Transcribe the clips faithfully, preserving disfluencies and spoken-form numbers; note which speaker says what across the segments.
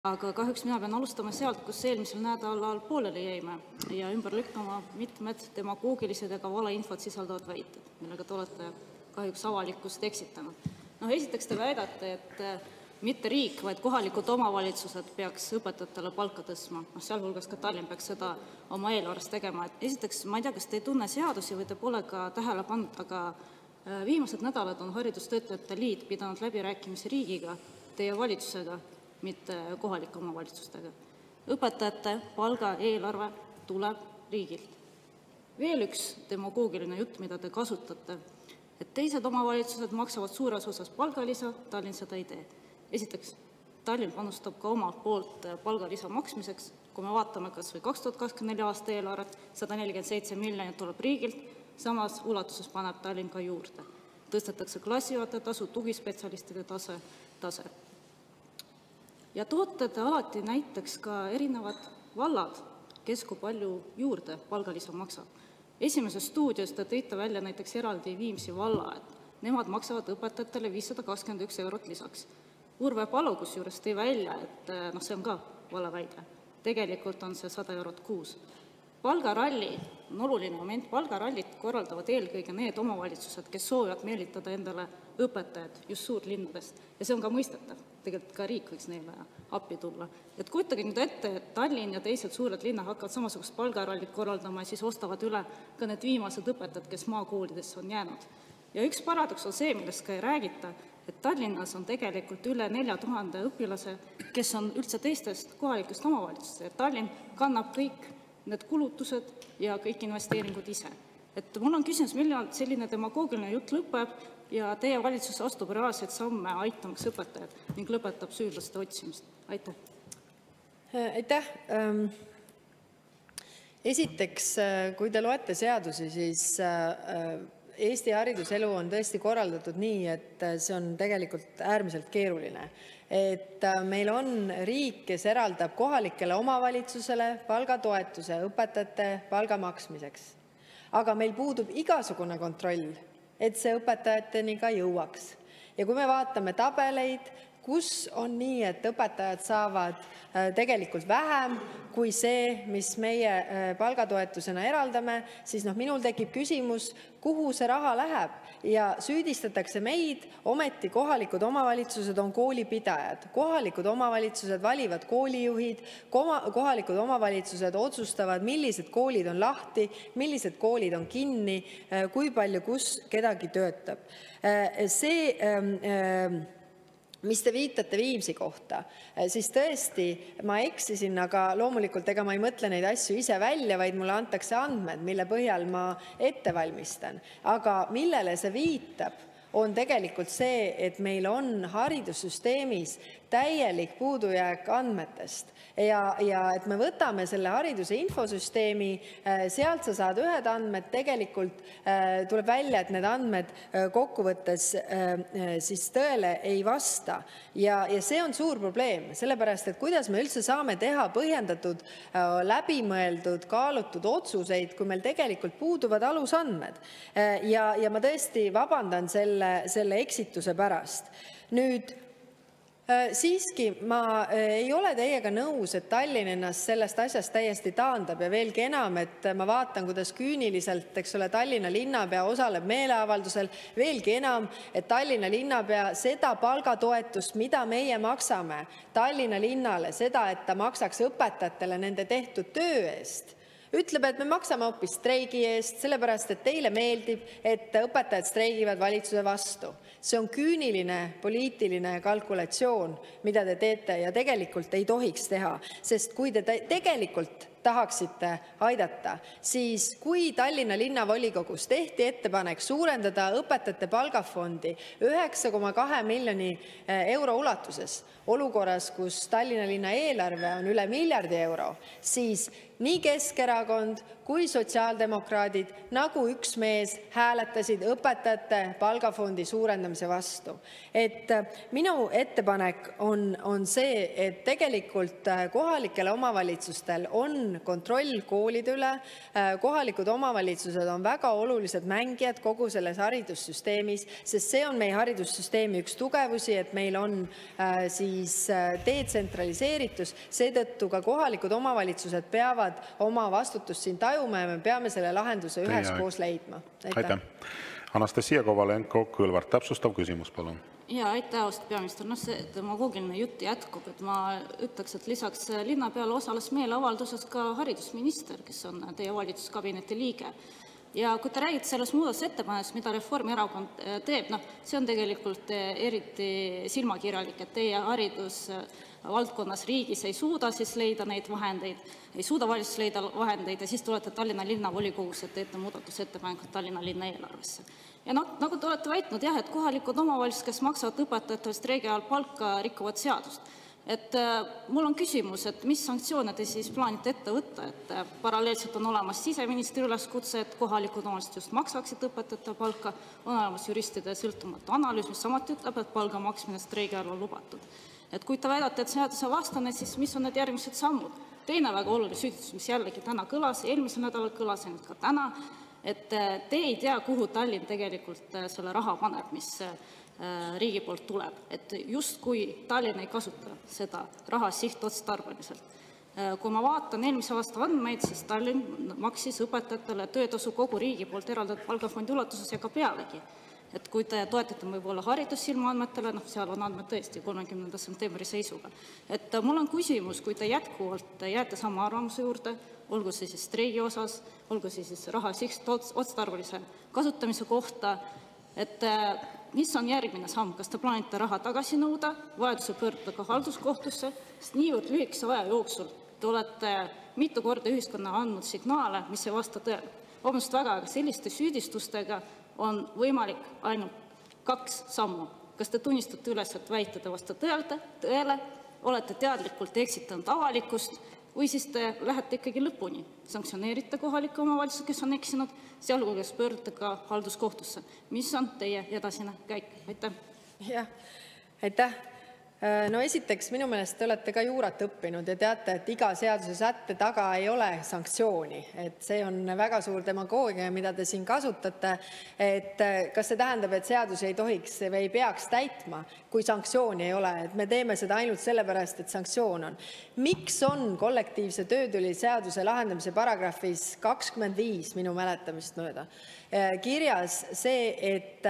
Speaker 1: Aga kahjuks mina pean alustama sealt, kus eelmisel nädalal pooleli jäime ja ümber lükkama mitmed demagoogilised ega valeinfot sisaldavad väited, millega te olete kahjuks avalikkust eksitanud. No, esiteks te väidate, et mitte riik, vaid kohalikud omavalitsused peaks õpetajatele palka tõstma. No, sealhulgas ka Tallinn peaks seda oma eelarves tegema. Et esiteks, ma ei tea, kas te ei tunne seadusi või te pole ka tähele pannud, aga viimased nädalad on Haridustöötajate Liit pidanud läbirääkimisi riigiga, teie valitsusega, mitte kohalike omavalitsustega. Õpetajate palga eelarve tuleb riigilt. Veel üks demagoogiline jutt, mida te kasutate, et teised omavalitsused maksavad suures osas palgalisa, Tallinn seda ei tee. Esiteks, Tallinn panustab ka oma poolt palgalisa maksmiseks. Kui me vaatame kas või kaks tuhat kakskümmend neli aasta eelarvet, sada nelikümmend seitse miljonit tuleb riigilt, samas ulatuses paneb Tallinn ka juurde. Tõstetakse klassijuhataja tasu, tugispetsialistide tase, tase. Ja toote te alati näiteks ka erinevad vallad, kes kui palju juurde palgalisa maksab. Esimeses stuudios te tõite välja näiteks eraldi Viimsi valla, et nemad maksavad õpetajatele viissada kakskümmend üks eurot lisaks. Urve Palo kusjuures tõi välja, et no, see on ka valeväide. Tegelikult on see sada eurot kuus. Palgaralli on oluline moment. Palgarallit korraldavad eelkõige need omavalitsused, kes soovivad meelitada endale õpetajad just suurlinnadest. Ja see on ka mõistetav. Tegelikult ka riik võiks neile appi tulla. Et kujutage nüüd ette, et Tallinn ja teised suured linnad hakkavad samasugust palgarallit korraldama ja siis ostavad üle ka need viimased õpetajad, kes maakoolidesse on jäänud. Ja üks paradoks on see, millest ka ei räägita, et Tallinnas on tegelikult üle nelja tuhande õpilase, kes on üldse teistest kohalikest omavalitsustest. Ja Tallinn kannab kõik need kulutused ja kõik investeeringud ise. Et mul on küsimus, millal selline demagoogiline jutt lõpeb ja teie valitsus astub reaalseid samme aitamaks õpetajad ning lõpetab süüdlaste otsimist. Aitäh.
Speaker 2: Aitäh. Esiteks, kui te loete seadusi, siis Eesti hariduselu on tõesti korraldatud nii, et see on tegelikult äärmiselt keeruline. Et meil on riik, kes eraldab kohalikele omavalitsusele palgatoetuse õpetajate palga maksmiseks. Aga meil puudub igasugune kontroll, et see õpetajateni ka jõuaks. Ja kui me vaatame tabeleid, kus on nii, et õpetajad saavad tegelikult vähem kui see, mis meie palgatoetusena eraldame, siis noh, minul tekib küsimus, kuhu see raha läheb. Ja süüdistatakse meid, ometi kohalikud omavalitsused on koolipidajad. Kohalikud omavalitsused valivad koolijuhid, kohalikud omavalitsused otsustavad, millised koolid on lahti, millised koolid on kinni, kui palju kus kedagi töötab. See mis te viitate Viimsi kohta, siis tõesti ma eksisin, aga loomulikult ega ma ei mõtle neid asju ise välja, vaid mulle antakse andmed, mille põhjal ma ette valmistan. Aga millele see viitab, on tegelikult see, et meil on haridussüsteemis täielik puudujääk andmetest. Ja, ja et me võtame selle hariduse infosüsteemi, sealt sa saad ühed andmed, tegelikult tuleb välja, et need andmed kokkuvõttes siis tõele ei vasta. Ja, ja see on suur probleem, sellepärast, et kuidas me üldse saame teha põhjendatud, läbimõeldud, kaalutud otsuseid, kui meil tegelikult puuduvad alusandmed. Ja, ja ma tõesti vabandan selle, selle eksituse pärast. Nüüd, siiski ma ei ole teiega nõus, et Tallinn ennast sellest asjast täiesti taandab ja veelgi enam, et ma vaatan, kuidas küüniliselt, eks ole, Tallinna linnapea osaleb meeleavaldusel, veelgi enam, et Tallinna linnapea seda palgatoetust, mida meie maksame Tallinna linnale, seda, et ta maksaks õpetajatele nende tehtud töö eest, ütleb, et me maksame hoopis streigi eest, sellepärast, et teile meeldib, et õpetajad streigivad valitsuse vastu. See on küüniline poliitiline kalkulatsioon, mida te teete ja tegelikult ei tohiks teha, sest kui te tegelikult tahaksite aidata, siis kui Tallinna linnavolikogus tehti ettepanek suurendada õpetajate palgafondi üheksa koma kahe miljoni euro ulatuses, olukorras, kus Tallinna linna eelarve on üle miljardi euro, siis nii Keskerakond kui sotsiaaldemokraadid nagu üks mees hääletasid õpetajate palgafondi suurendamise vastu. Et minu ettepanek on, on see, et tegelikult kohalikel omavalitsustel on on kontroll koolide üle. Kohalikud omavalitsused on väga olulised mängijad kogu selles haridussüsteemis, sest see on meie haridussüsteemi üks tugevusi, et meil on äh, siis äh, detsentraliseeritus. Seetõttu ka kohalikud omavalitsused peavad oma vastutust siin tajuma ja me peame selle lahenduse üheskoos leidma.
Speaker 3: Aitäh. Anastassia Kovalenko-Kõlvart, täpsustav küsimus, palun.
Speaker 1: Ja aitäh, austatud peaminister. No see demagoogiline jutt jätkub, et ma ütleks, et lisaks linnapeale osales meeleavalduses ka haridusminister, kes on teie valitsuskabineti liige. Ja kui te räägite selles muudatusettepanekust, mida Reformierakond teeb, noh, see on tegelikult eriti silmakirjalik, et teie haridusvaldkonnas riigis ei suuda siis leida neid vahendeid, ei suuda valitsus leida vahendeid ja siis tulete Tallinna linnavolikogus, et teete muudatusettepanekud Tallinna linna eelarvesse. Ja no, nagu te olete väitnud, jah, et kohalikud omavalitsused, kes maksavad õpetajatele streigi ajal palka, rikuvad seadust. Et äh, mul on küsimus, et mis sanktsioone te siis plaanite ette võtta, et äh, paralleelselt on olemas siseministri üleskutse, et kohalikud omavalitsused just maksaksid õpetajate palka, on olemas juristide sõltumatu analüüs, mis samuti ütleb, et palga maksmine streigi ajal on lubatud. Et kui te väidate, et seaduse vastane, siis mis on need järgmised sammud? Teine väga oluline süüdistus, mis jällegi täna kõlas, eelmisel nädalal kõlas ja nüüd ka täna, et te ei tea, kuhu Tallinn tegelikult selle raha paneb, mis riigi poolt tuleb. Et just kui Tallinn ei kasuta seda raha sihtotstarbeliselt. Kui ma vaatan eelmise aasta andmeid, siis Tallinn maksis õpetajatele töötasu kogu riigi poolt eraldatud palgafondi ulatuses ja ka pealegi. Et kui te toetate võib-olla haridussilma andmetele, noh, seal on andmed tõesti kolmekümnenda septembri seisuga. Et mul on küsimus, kui te jätkuvalt jääte sama arvamuse juurde, olgu see siis streigi osas, olgu see siis raha sihtotstarbelise kasutamise kohta, et mis on järgmine samm, kas te plaanite raha tagasi nõuda, vajaduse pöörduda ka halduskohtusse, sest niivõrd lühikese aja jooksul te olete mitu korda ühiskonna andnud signaale, mis ei vasta tõele. Vabandust väga, aga selliste süüdistustega on võimalik ainult kaks sammu. Kas te tunnistate üles, et väited ei vasta tõele, tõele, olete teadlikult eksitanud avalikkust või siis te lähete ikkagi lõpuni, sanktsioneerite kohalikke omavalitsusi, kes on eksinud, sealhulgas pöördute ka halduskohtusse. Mis on teie edasine käik? Aitäh.
Speaker 2: Jah, aitäh. No esiteks, minu meelest te olete ka juurat õppinud ja teate, et iga seaduse sätte taga ei ole sanktsiooni. Et see on väga suur demagoogia, mida te siin kasutate. Et kas see tähendab, et seadus ei tohiks või ei peaks täitma, kui sanktsiooni ei ole? Et me teeme seda ainult sellepärast, et sanktsioon on. Miks on kollektiivse töötüli seaduse lahendamise paragrahvis kakskümmend viis minu mäletamist mööda kirjas see, et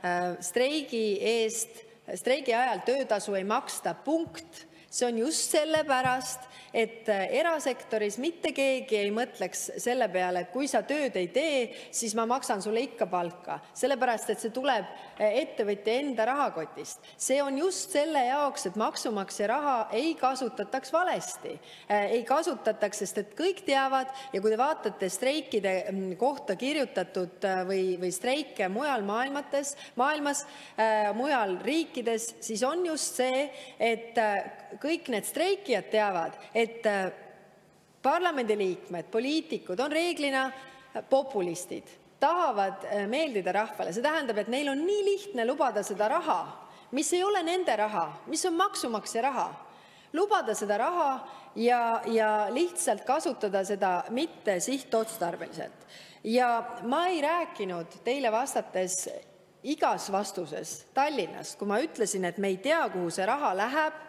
Speaker 2: streigi eest streigi ajal töötasu ei maksta, punkt. See on just sellepärast, et erasektoris mitte keegi ei mõtleks selle peale, et kui sa tööd ei tee, siis ma maksan sulle ikka palka. Sellepärast, et see tuleb ettevõtja enda rahakotist. See on just selle jaoks, et maksumaksja raha ei kasutataks valesti. Ei kasutataks, sest et kõik teavad ja kui te vaatate streikide kohta kirjutatud või, või streike mujal maailmates, maailmas, mujal riikides, siis on just see, et kõik need streikijad teavad, et parlamendiliikmed, poliitikud on reeglina populistid, tahavad meeldida rahvale. See tähendab, et neil on nii lihtne lubada seda raha, mis ei ole nende raha, mis on maksumaksja raha. Lubada seda raha ja, ja lihtsalt kasutada seda mitte sihtotstarbeliselt. Ja ma ei rääkinud teile vastates igas vastuses Tallinnast, kui ma ütlesin, et me ei tea, kuhu see raha läheb,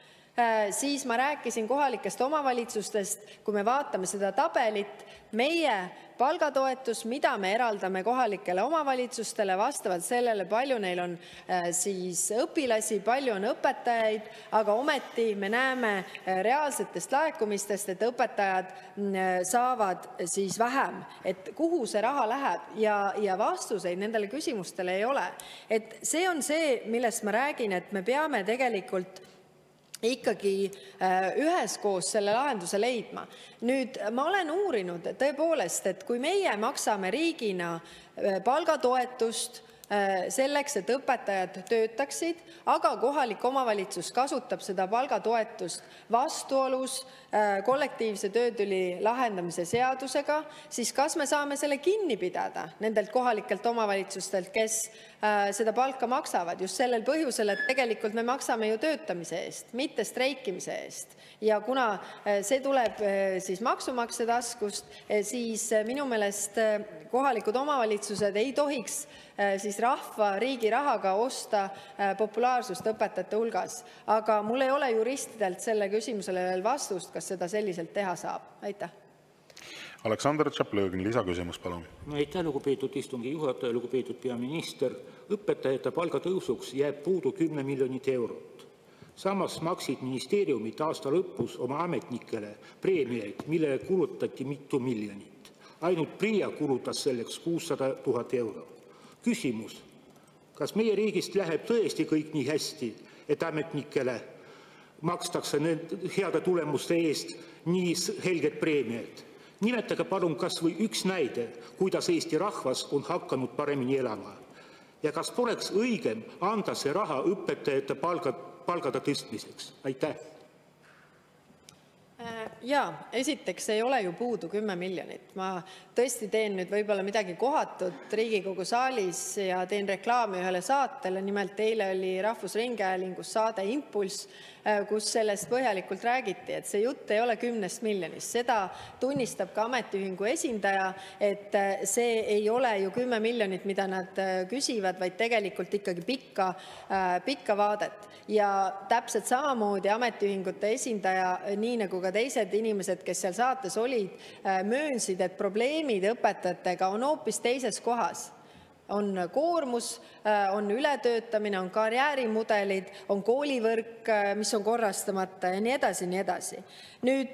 Speaker 2: siis ma rääkisin kohalikest omavalitsustest, kui me vaatame seda tabelit, meie palgatoetus, mida me eraldame kohalikele omavalitsustele vastavalt sellele, palju neil on siis õpilasi, palju on õpetajaid, aga ometi me näeme reaalsetest laekumistest, et õpetajad saavad siis vähem, et kuhu see raha läheb ja, ja vastuseid nendele küsimustele ei ole. Et see on see, millest ma räägin, et me peame tegelikult ikkagi üheskoos selle lahenduse leidma. Nüüd ma olen uurinud tõepoolest, et kui meie maksame riigina palgatoetust selleks, et õpetajad töötaksid, aga kohalik omavalitsus kasutab seda palgatoetust vastuolus kollektiivse töötüli lahendamise seadusega, siis kas me saame selle kinni pidada nendelt kohalikelt omavalitsustelt, kes seda palka maksavad just sellel põhjusel, et tegelikult me maksame ju töötamise eest, mitte streikimise eest. Ja kuna see tuleb siis maksumaksja taskust, siis minu meelest kohalikud omavalitsused ei tohiks siis rahva riigi rahaga osta populaarsust õpetajate hulgas. Aga mul ei ole juristidelt selle küsimusele veel vastust, kas seda selliselt teha saab. Aitäh.
Speaker 3: Aleksandr Tšaplõgin, lisaküsimus, palun.
Speaker 4: Aitäh, lugupeetud istungi juhataja, lugupeetud peaminister. Õpetajate palgatõusuks jääb puudu kümme miljonit eurot. Samas maksid ministeeriumid aasta lõpus oma ametnikele preemiaid, mille kulutati mitu miljonit. Ainult PRIA kulutas selleks kuussada tuhat eurot. Küsimus, kas meie riigist läheb tõesti kõik nii hästi, et ametnikele makstakse heade tulemuste eest nii helged preemiad? Nimetage palun kas või üks näide, kuidas Eesti rahvas on hakanud paremini elama. Ja kas poleks õigem anda see raha õpetajate palgad palgade tõstmiseks? Aitäh.
Speaker 2: Jaa, esiteks ei ole ju puudu kümme miljonit. Ma tõesti teen nüüd võib-olla midagi kohatut Riigikogu saalis ja teen reklaami ühele saatele. Nimelt eile oli Rahvusringhäälingus saade Impulss, kus sellest põhjalikult räägiti, et see jutt ei ole kümnest miljonist. Seda tunnistab ka ametiühingu esindaja, et see ei ole ju kümme miljonit, mida nad küsivad, vaid tegelikult ikkagi pikka, pikka vaadet. Ja täpselt samamoodi ametiühingute esindaja, nii nagu ka teised inimesed, kes seal saates olid, möönsid, et probleemid õpetajatega on hoopis teises kohas. On koormus, on ületöötamine, on karjäärimudelid, on koolivõrk, mis on korrastamata ja nii edasi, nii edasi. Nüüd,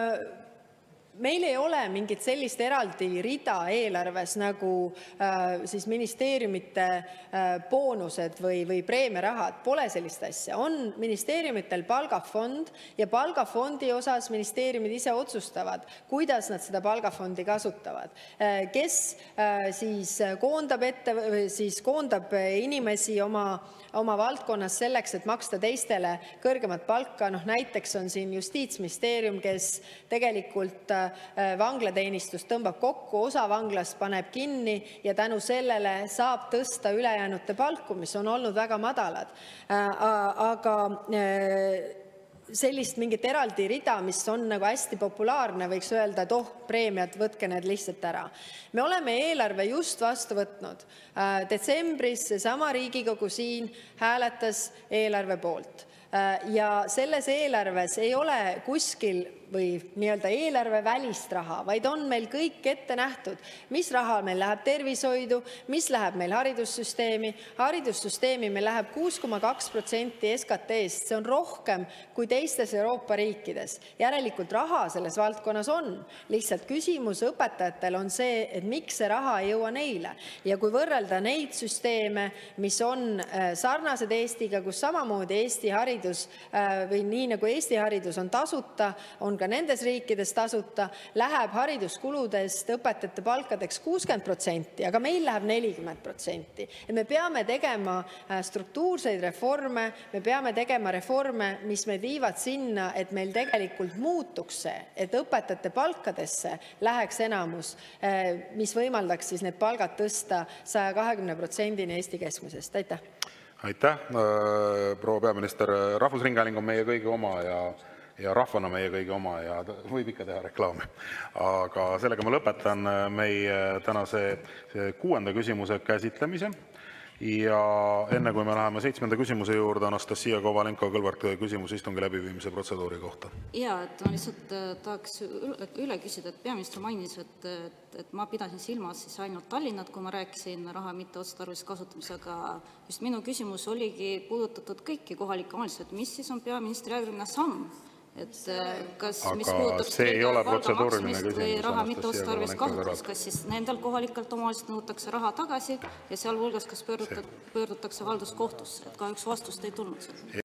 Speaker 2: meil ei ole mingit sellist eraldi rida eelarves nagu äh, siis ministeeriumite äh, boonused või, või preemiarahad. Pole sellist asja. On ministeeriumitel palgafond ja palgafondi osas ministeeriumid ise otsustavad, kuidas nad seda palgafondi kasutavad. Äh, kes äh, siis koondab, ette, siis koondab inimesi oma oma valdkonnas selleks, et maksta teistele kõrgemat palka. No, näiteks on siin Justiitsministeerium, kes tegelikult vanglateenistust tõmbab kokku, osa vanglast paneb kinni ja tänu sellele saab tõsta ülejäänute palku, mis on olnud väga madalad. Aga sellist mingit eraldi rida, mis on nagu hästi populaarne, võiks öelda, et oh, preemiad, võtke need lihtsalt ära. Me oleme eelarve just vastu võtnud. Detsembris seesama Riigikogu siin hääletas eelarve poolt. Ja selles eelarves ei ole kuskil või nii-öelda eelarve välist raha, vaid on meil kõik ette nähtud, mis raha meil läheb tervishoidu, mis läheb meil haridussüsteemi. Haridussüsteemi meil läheb kuus koma kaks protsenti S K T-st, see on rohkem kui teistes Euroopa riikides. Järelikult raha selles valdkonnas on. Lihtsalt küsimus õpetajatel on see, et miks see raha ei jõua neile. Ja kui võrrelda neid süsteeme, mis on sarnased Eestiga, kus samamoodi Eesti haridus või nii nagu Eesti haridus on tasuta, on ka nendes riikides tasuta, läheb hariduskuludest õpetajate palkadeks kuuskümmend protsenti, aga meil läheb nelikümmend protsenti. Et me peame tegema struktuurseid reforme, me peame tegema reforme, mis meid viivad sinna, et meil tegelikult muutuks see, et õpetajate palkadesse läheks enamus, mis võimaldaks siis need palgad tõsta saja kahekümne protsendini Eesti keskmisest. Aitäh!
Speaker 3: Aitäh, proua peaminister. Rahvusringhääling on meie kõigi oma ja ja rahvana meie kõigi oma ja võib ikka teha reklaami. Aga sellega ma lõpetan meie tänase kuuenda küsimuse käsitlemise. Ja enne kui me läheme seitsmenda küsimuse juurde, Anastassia Kovalenko-Kõlvart, küsimus istungi läbiviimise protseduuri kohta.
Speaker 1: Ja, et ma lihtsalt tahaks üle küsida, et peaminister mainis, et, et, et ma pidasin silmas siis ainult Tallinnat, kui ma rääkisin raha mitteotstarbelisest kasutamisega. Just minu küsimus oligi puudutatud kõiki kohalikke omavalitsusi, mis siis on peaministri järgmine samm? Et kas, mis
Speaker 3: aga see ei ole protseduuriline küsimus.
Speaker 1: Või raha mitteotstarbelisest kasutamisest, kas siis nendel kohalikelt omavalitsustelt nõutakse raha tagasi ja sealhulgas kas pöördutakse halduskohtusse, et kahjuks vastust ei tulnud.